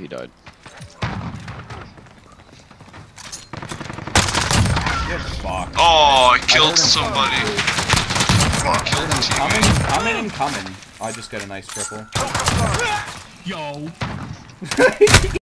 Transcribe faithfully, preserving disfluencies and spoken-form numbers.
died. Get fucked. Oh, I I killed heard him somebody. coming. I killed a Coming, teammate. coming, coming. I just got a nice triple. Yo.